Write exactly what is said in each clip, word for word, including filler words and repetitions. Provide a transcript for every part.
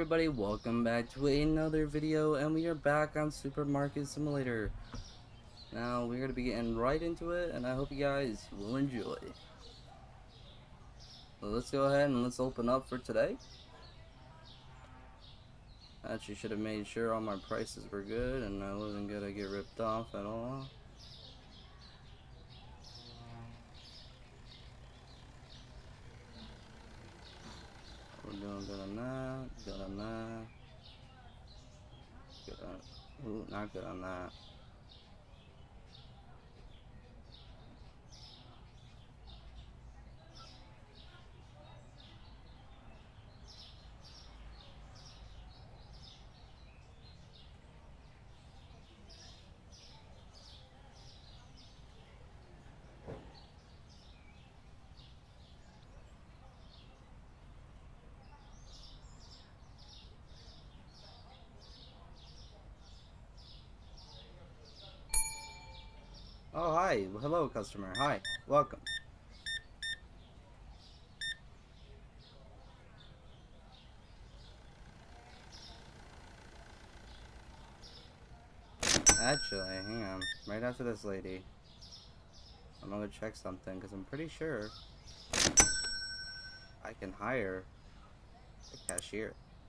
everybody, welcome back to another video, and we are back on Supermarket Simulator. Now we're going to be getting right into it, and I hope you guys will enjoy. So let's go ahead and let's open up for today. Actually should have made sure all my prices were good and I wasn't going to get ripped off at all. We're doing good on that, good on that, good on, ooh, not good on that. Oh, hi. Hello, customer. Hi. Welcome. Actually, hang on. Right after this lady, I'm gonna check something because I'm pretty sure I can hire a cashier.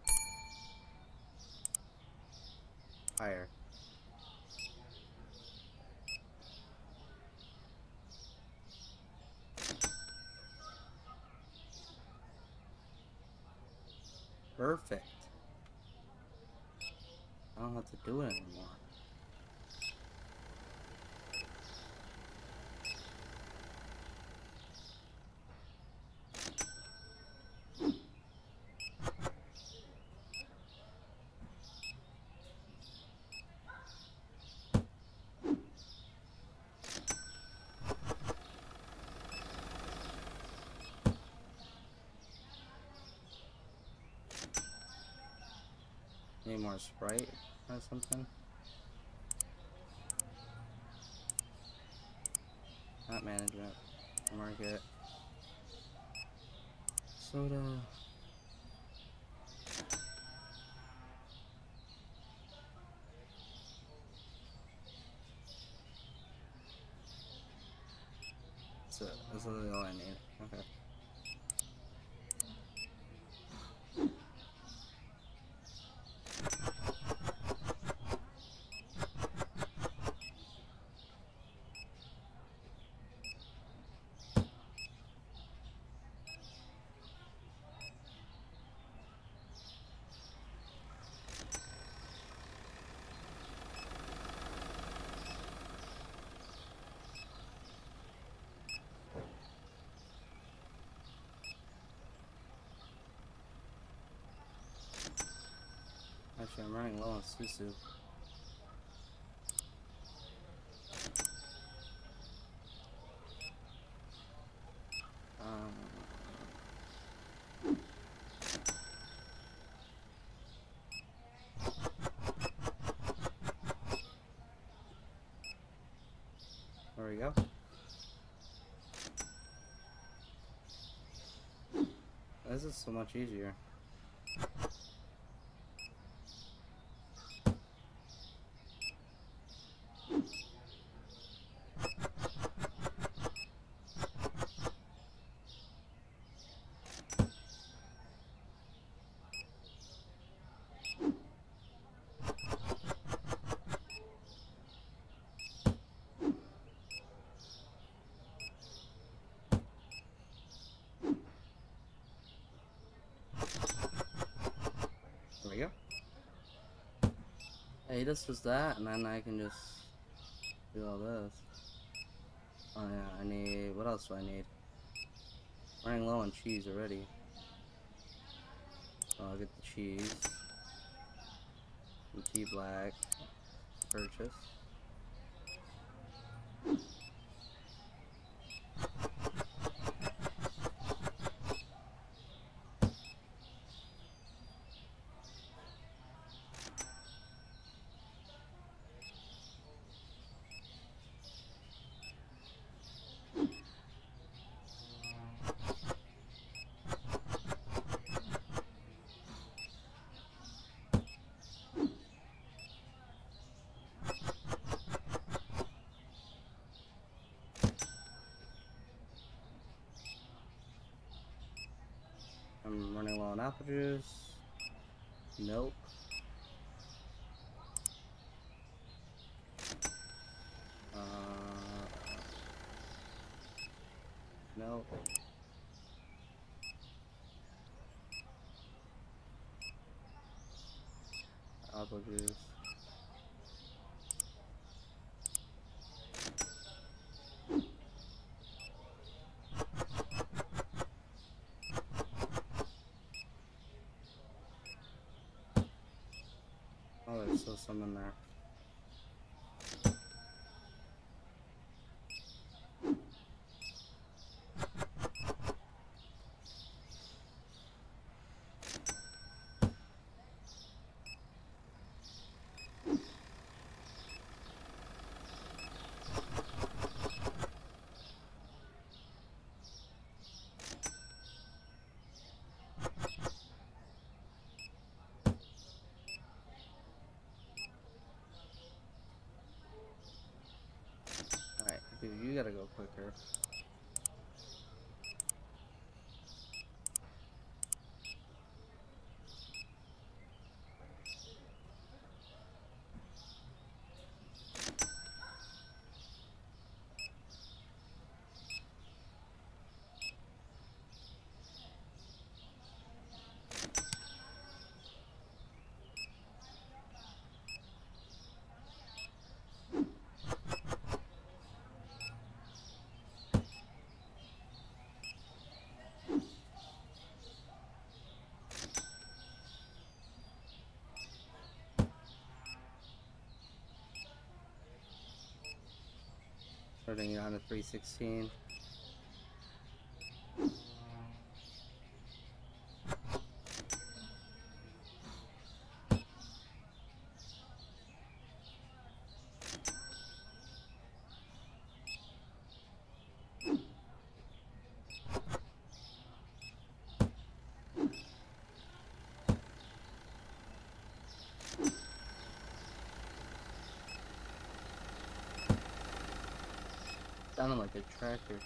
Hire. Perfect. I don't have to do it anymore. Need more Sprite or something? Not management. Market. Soda. That's it. That's literally all I need. Okay. Actually, I'm running low on Susu. Um, there we go. This is so much easier. There we go. Hey, this is that, and then I can just do all this. Oh yeah, I need, what else do I need? Running low on cheese already. So I'll get the cheese. Some tea black. Purchase. Watermelon apple juice. Nope. Uh, nope. Apple juice. Oh, there's still some in there. Alright, dude, you gotta go quicker. Starting you on a three sixteen. Sounded like a tractor.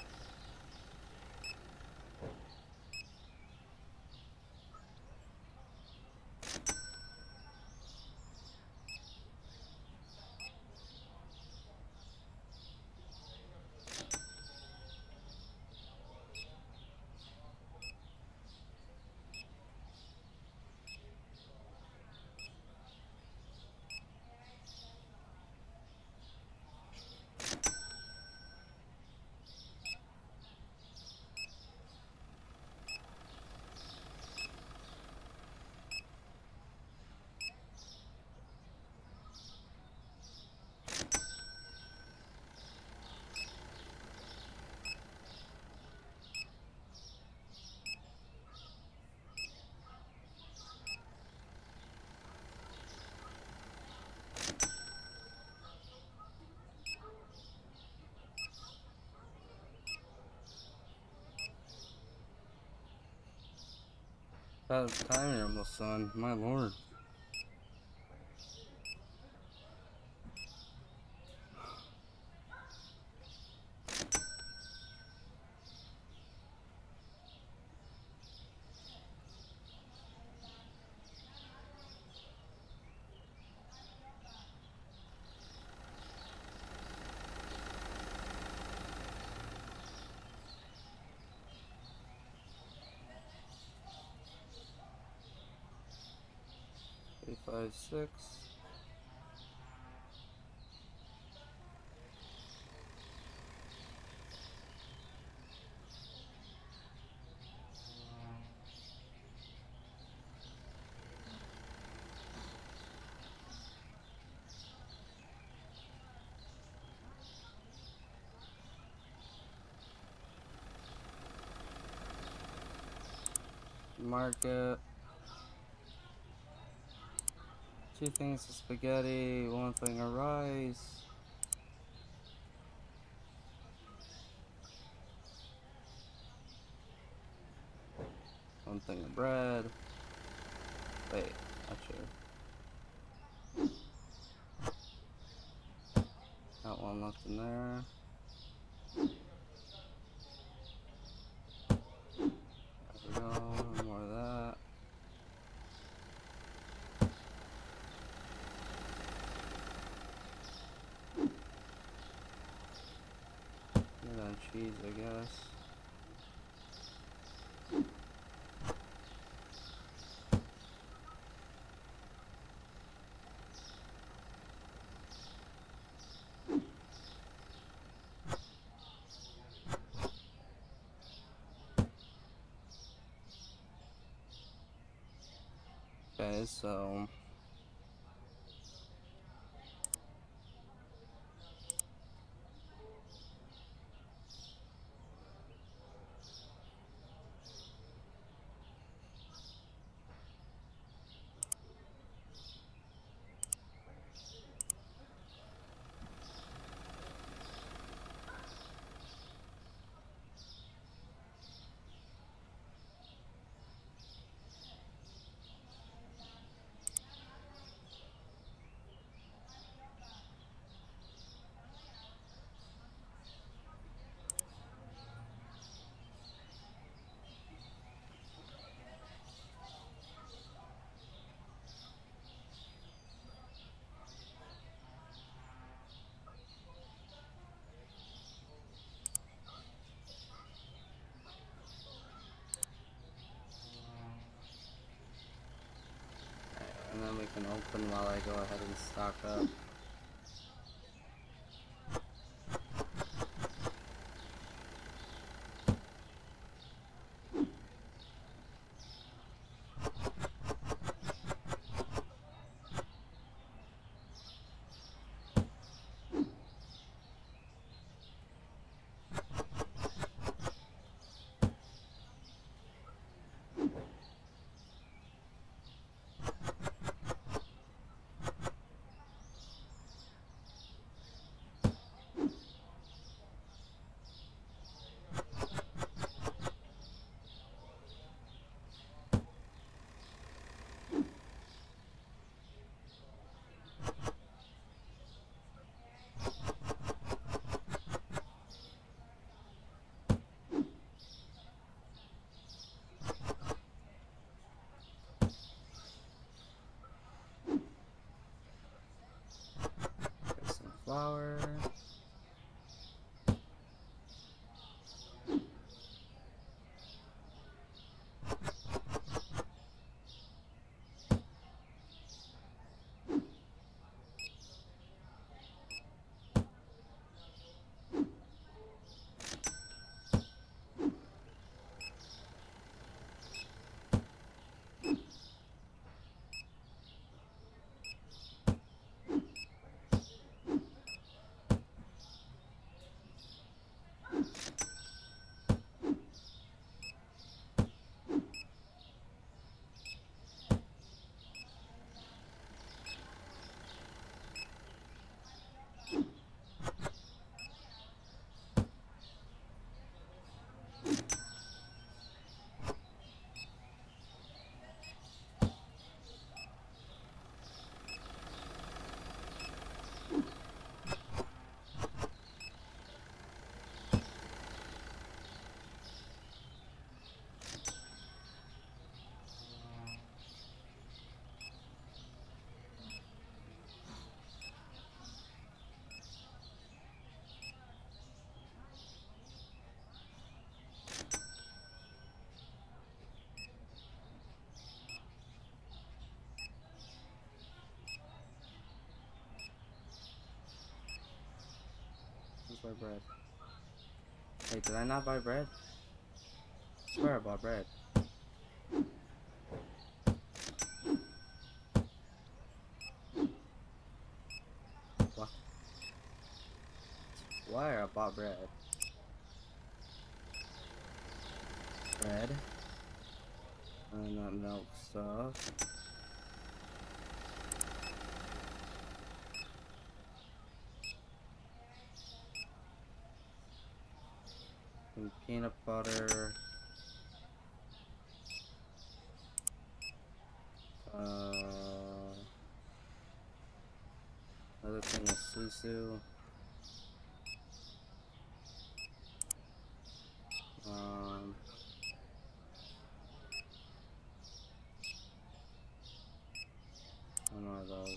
About time you're almost done, my lord. Eight, five, six. Market. Two things of spaghetti, one thing of rice. One thing of bread. Wait, actually. Got one left in there. There we go, more of that. cheese, I guess. Okay, so and then we can open while I go ahead and stock up. Get some flour. Let's buy bread. Wait, did I not buy bread? I swear I bought bread. What? Why I bought bread? Bread. And that milk stuff. And peanut butter. Uh, another thing is susu. Um, one more of those.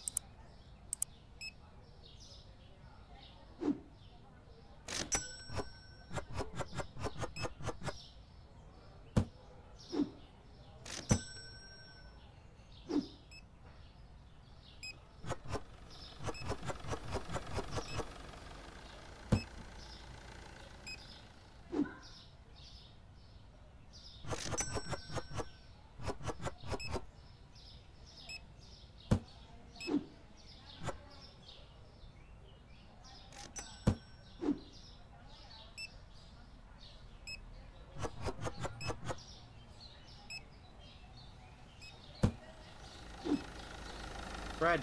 bread.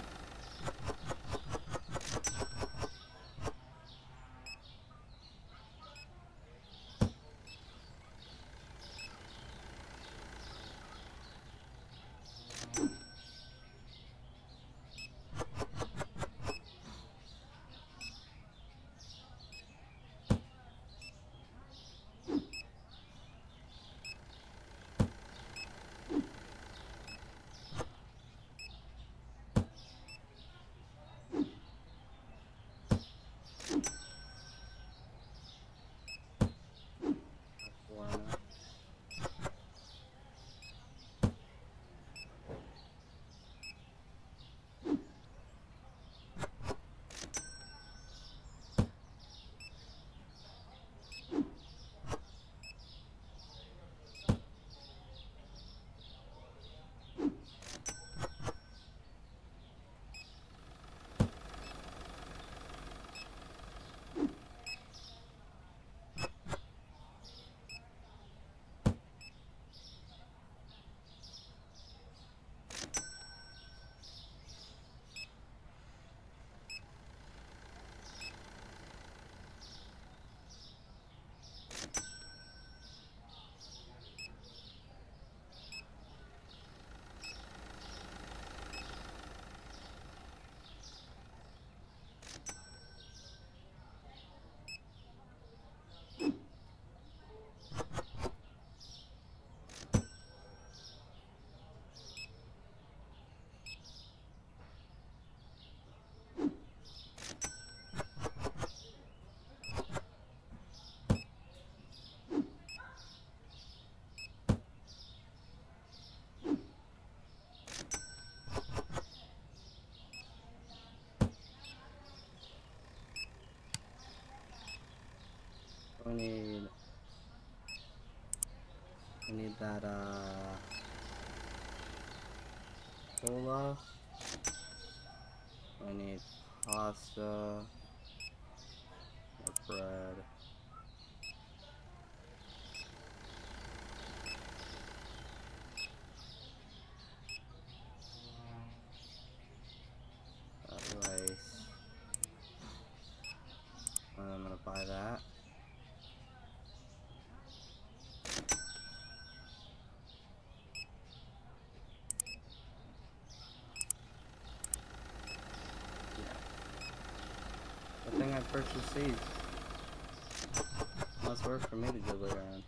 I need, I need that, uh, cola. I need pasta, more bread. Uh, rice. I'm gonna buy that. I think I purchased these. Must work for me to do later on.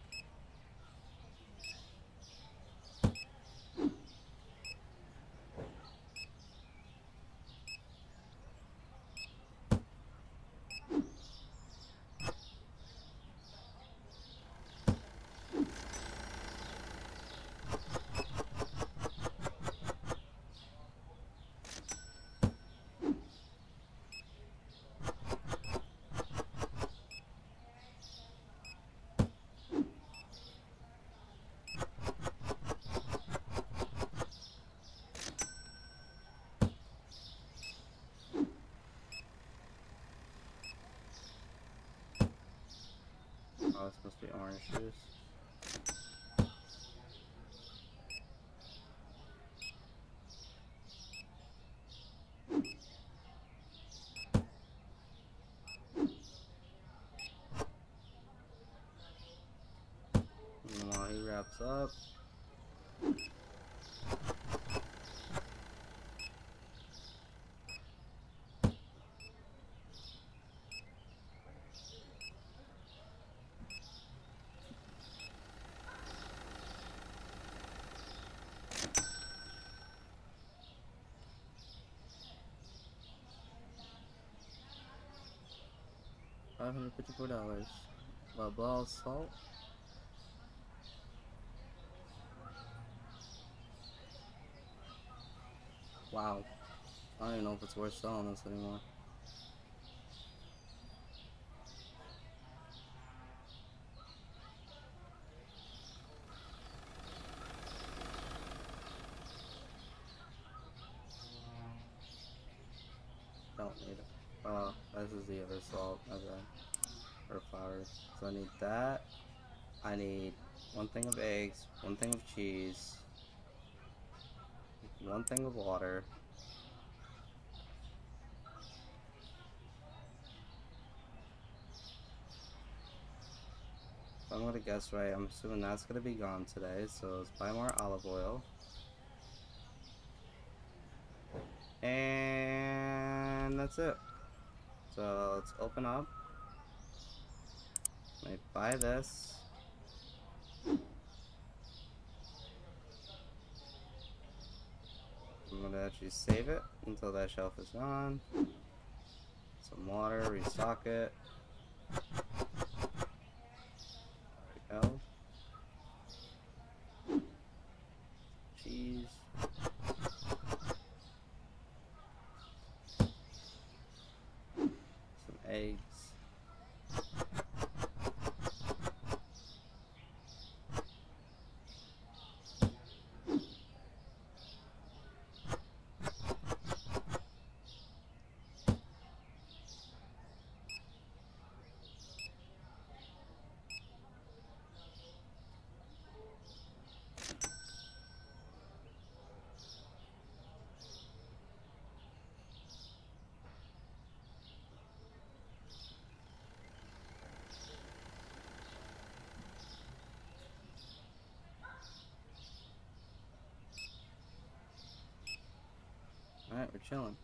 Oh, it's supposed to be orange juice. And while he wraps up, five hundred fifty-four dollars. Blah blah salt. Wow. I don't even know if it's worth selling this anymore. Don't need it. Oh, this is the other salt. Okay. Or flour. So I need that. I need one thing of eggs, one thing of cheese, one thing of water, I'm gonna guess right. I'm assuming that's gonna be gone today, so let's buy more olive oil. And that's it. So let's open up. Let me buy this. I'm gonna actually save it until that shelf is gone. Some water, restock it. There we go. Cheese. Some eggs. Alright, we're chilling.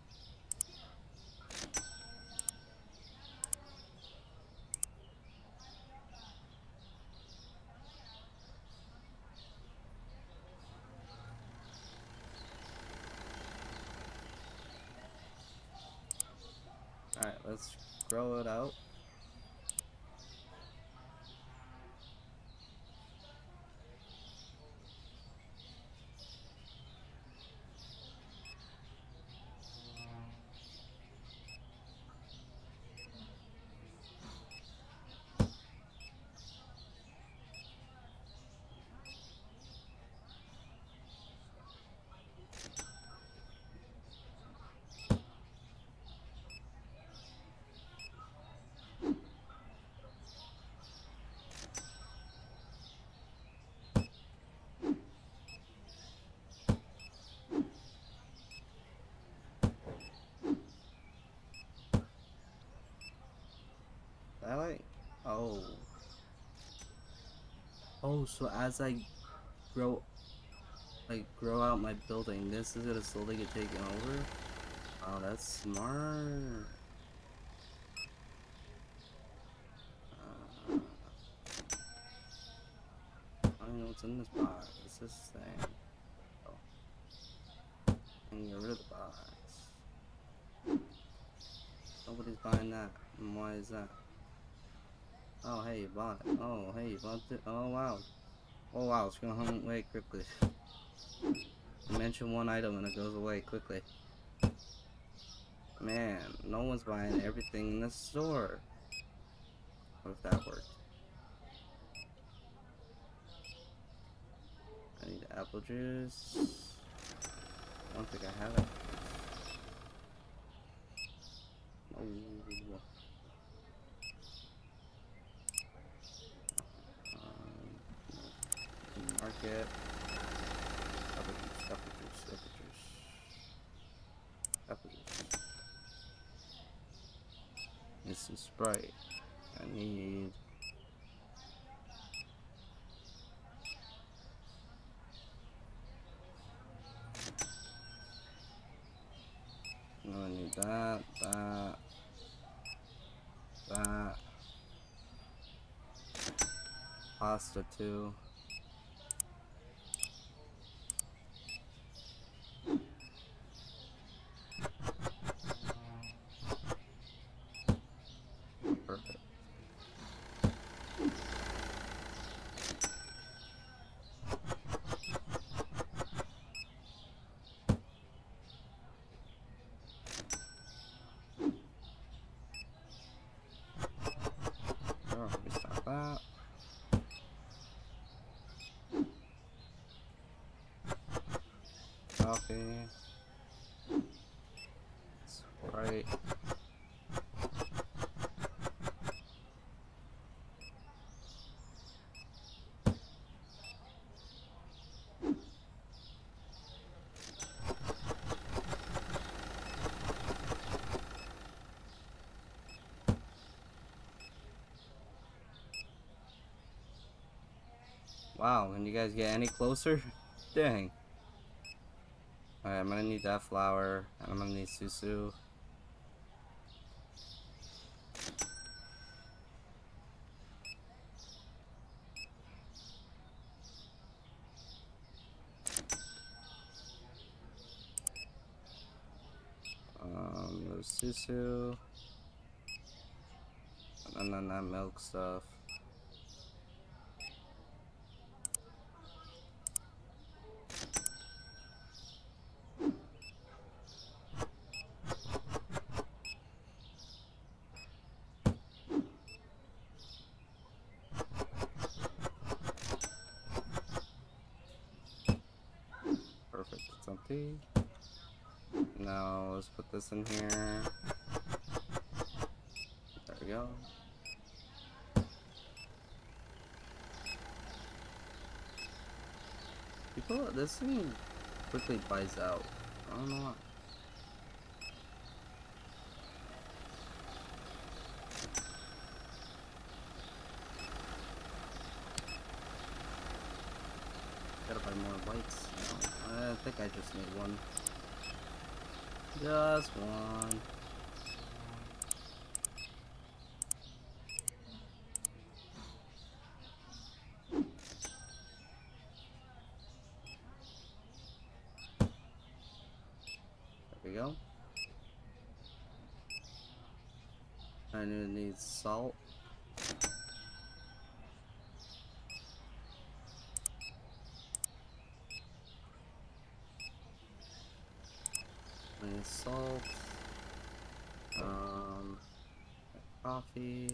Alright, let's grow it out. I like, oh. Oh, so as I grow, like, grow out my building, this is gonna slowly get taken over? Oh, that's smart. Uh, I don't know what's in this box. What's this thing? Oh. I can get rid of the box. Nobody's buying that. And why is that? Oh, hey, you bought it. Oh, hey, you bought it. Oh, wow. Oh, wow, it's gonna hum away quickly. You mention one item and it goes away quickly. Man, no one's buying everything in the store. What if that worked? I need apple juice. I don't think I have it. Oh. Market. Apple juice, apple juice, apple juice. Apple juice. Need some Sprite. I need. No, I need that, that, that. Pasta too. Perfect. Oh, we stop that. Coffee. Sprite. Wow, can you guys get any closer? Dang. Alright, I'm gonna need that flower, and I'm gonna need Susu. Um, there's Susu. And then that milk stuff. Perfect, it's empty. Now let's put this in here. There we go. People, this thing quickly buys out. I don't know why. Gotta buy more lights. No, I think I just need one. Just one. There we go. I need salt. I need salt. Um, coffee.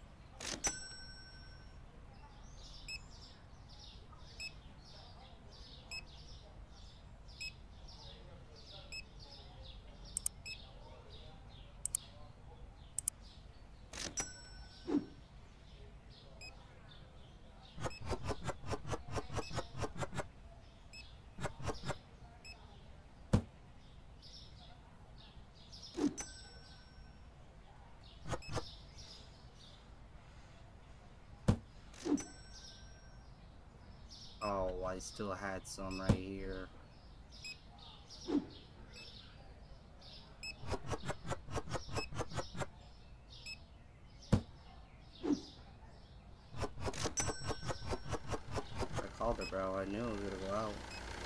Oh, I still had some right here. I called it, bro. I knew it was gonna go out.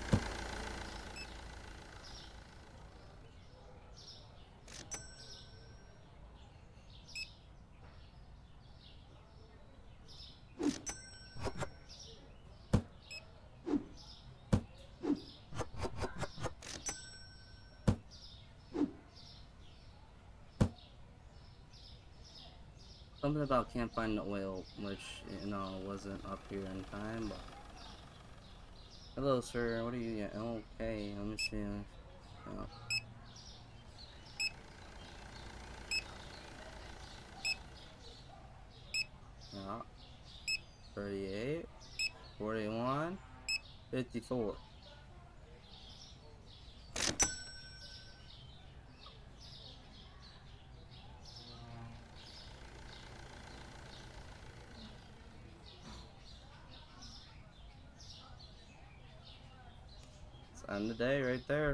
Something about can't find the oil, which, you know, wasn't up here in time, but... Hello, sir. What are you getting? Okay, let me see. Oh. Yeah. thirty-eight, forty-one, fifty-four. It's end of the day right there.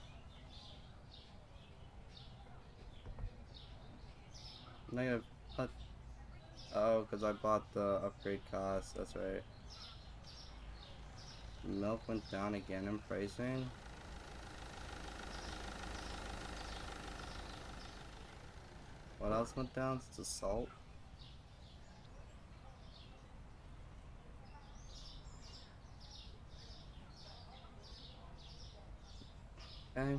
Negative. What? Oh, because I bought the upgrade cost. That's right. Milk went down again in pricing. What else went down? It's the salt. Okay.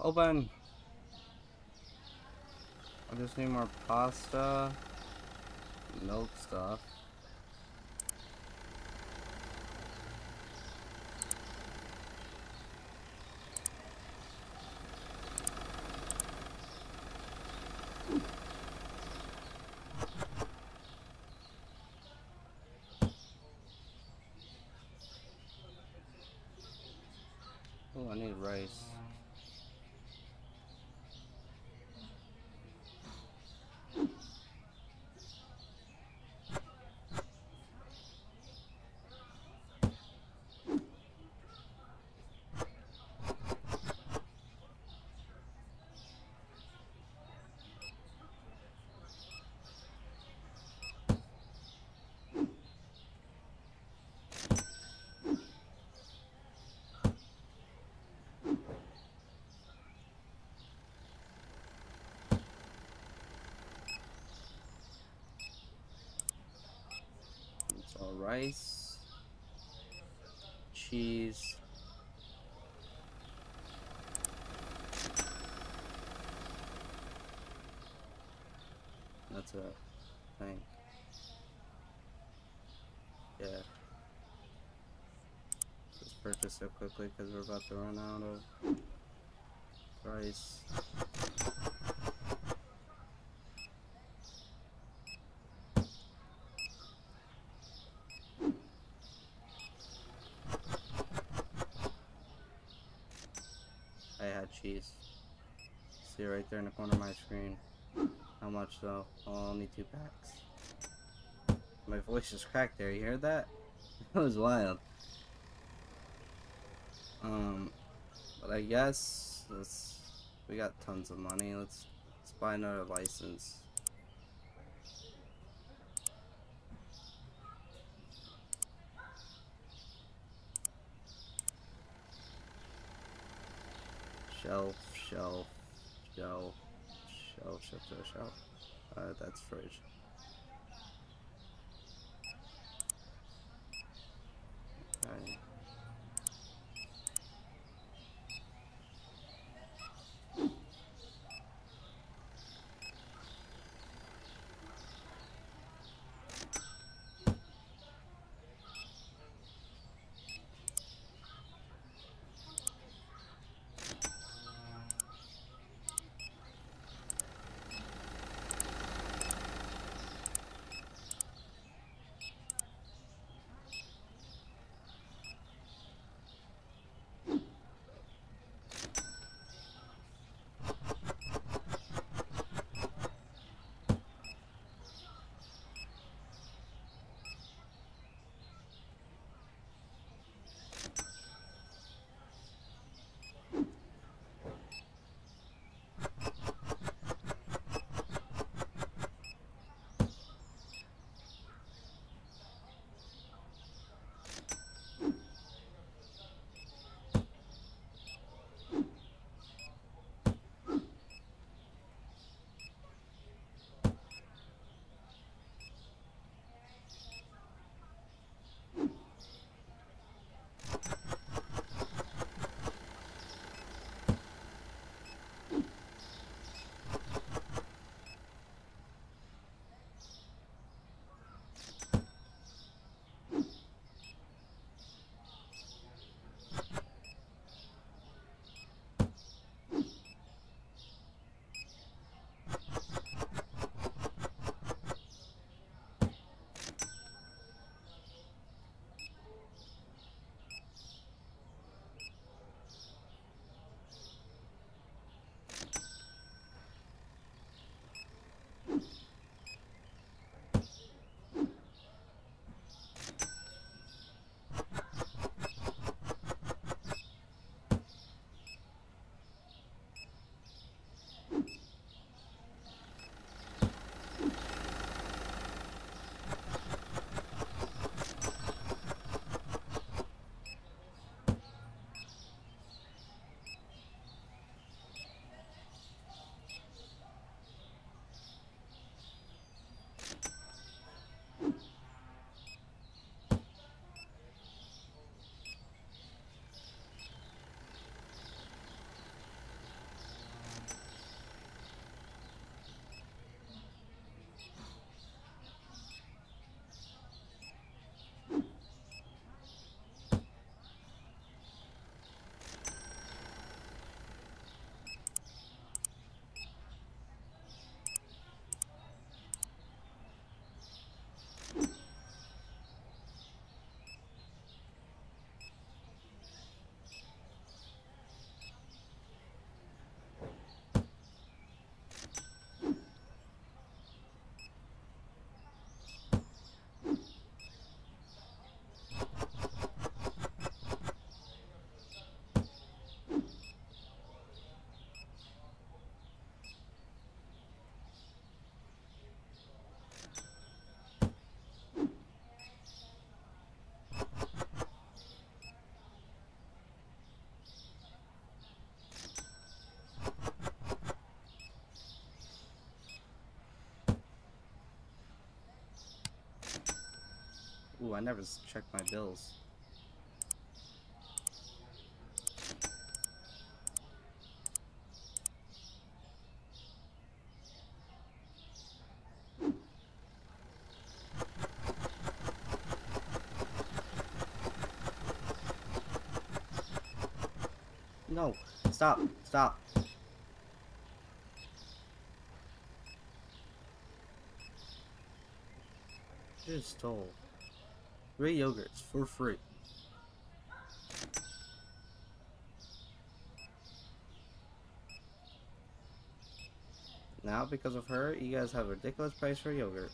Open! I just need more pasta. Milk stuff. Oh, I need rice. So rice, cheese, that's a thing. Yeah. Just purchase it quickly because we're about to run out of rice. I had cheese. See it right there in the corner of my screen. How much though? Oh, only two packs. My voice just cracked there. You heard that? That was wild. Um, but I guess let's. We got tons of money. Let's let's buy another license. Shelf, shelf, shelf, shelf, shelf, shelf, shelf. Uh, that's fridge. Okay. I never check my bills. No, stop, stop. Just stole three yogurts for free. Now, because of her, you guys have a ridiculous price for yogurt.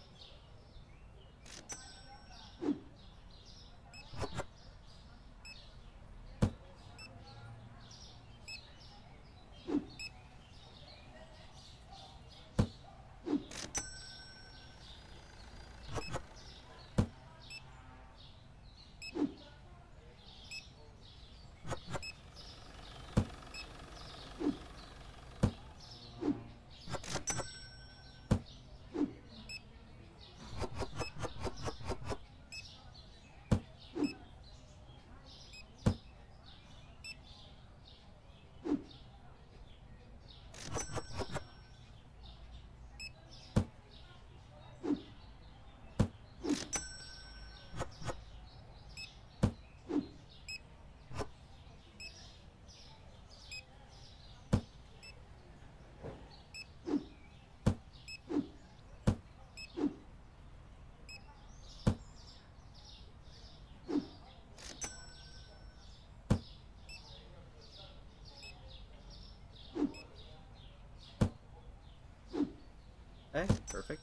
Hey, perfect.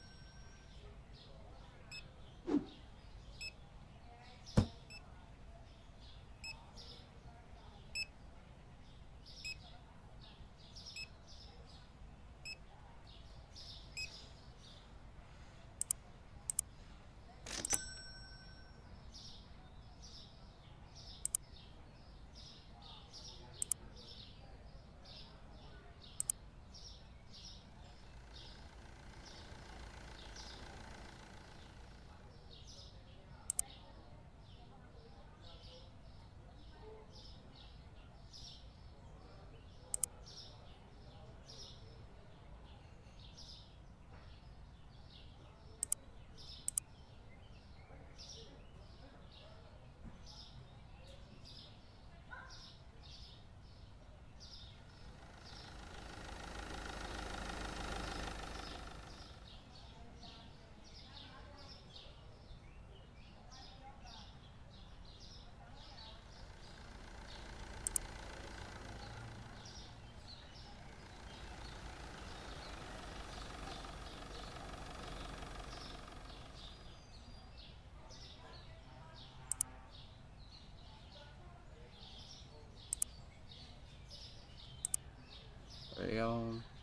There you go.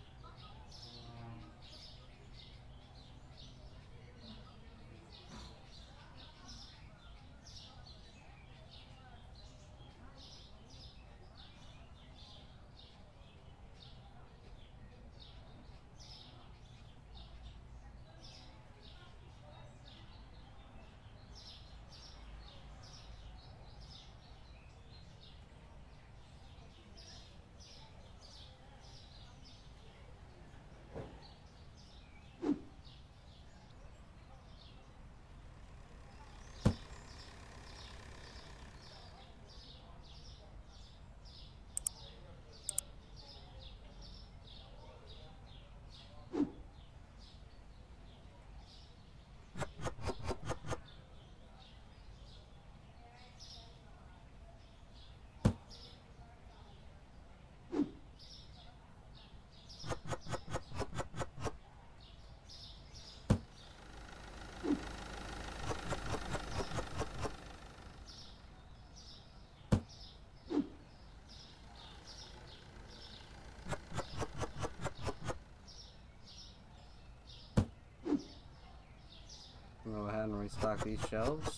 Go ahead and restock these shelves.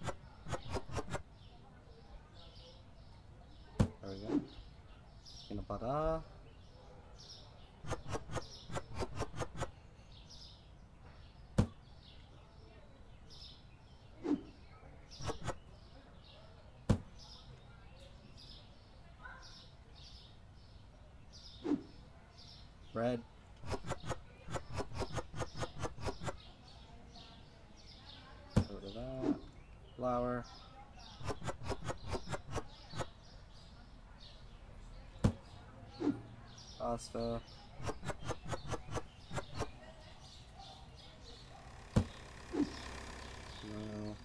There we go. Peanut butter. Bread. Go to that. Flour. Pasta. No.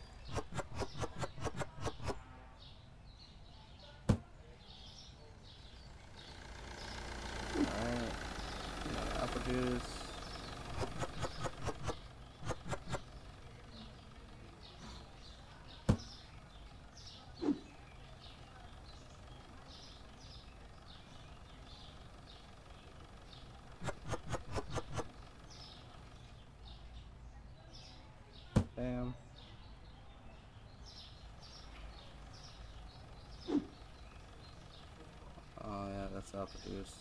Alright. Apple juice. Bam. Oh yeah, that's apple juice.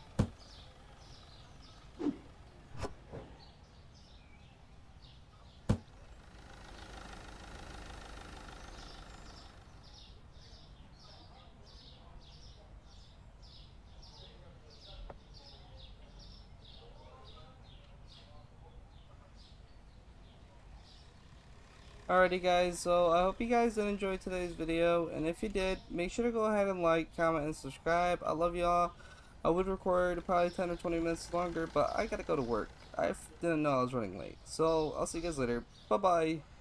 Alrighty guys, so I hope you guys did enjoy today's video, and if you did, make sure to go ahead and like, comment, and subscribe. I love y'all. I would record probably ten or twenty minutes longer, but I gotta go to work. I didn't know I was running late. So, I'll see you guys later. Bye-bye.